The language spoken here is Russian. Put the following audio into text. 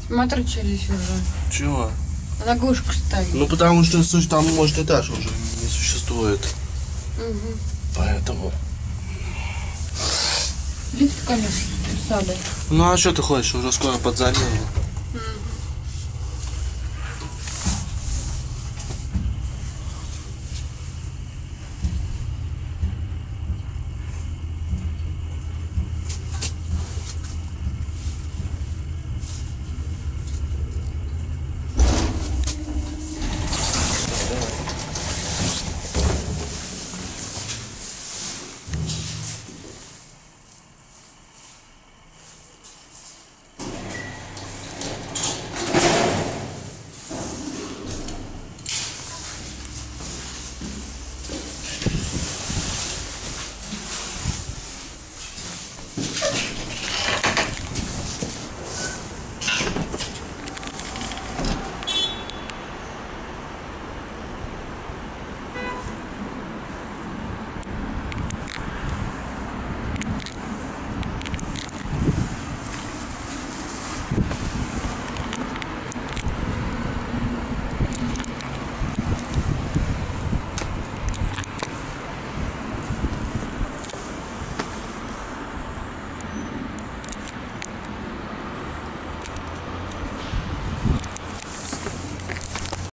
Смотри, что здесь уже. Чего? Лягушка стоит. Ну потому что там может этаж уже не существует. Угу. Поэтому. Лифт, конечно, сады. Ну а что ты хочешь? Уже скоро под замену.